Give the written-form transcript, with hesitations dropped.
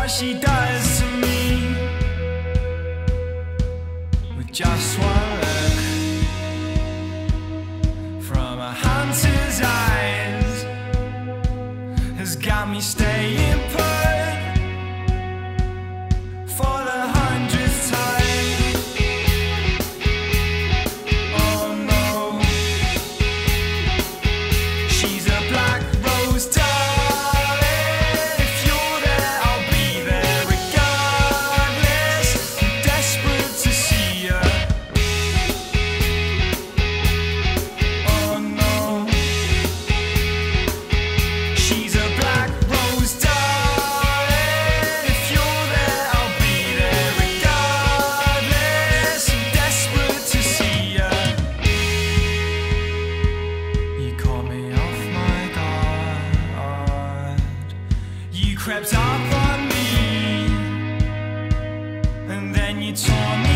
what she does to me with just one look from a hunter's eyes has got me staying put for the 100th time. Oh no, she's a black rose darling. If you're there, I'll be there regardless. I'm desperate to see her. Oh no, she's a black rose darling. If you're there, I'll be there regardless. I'm desperate to see her. You caught me off my guard. You crept up on me, and then you tore me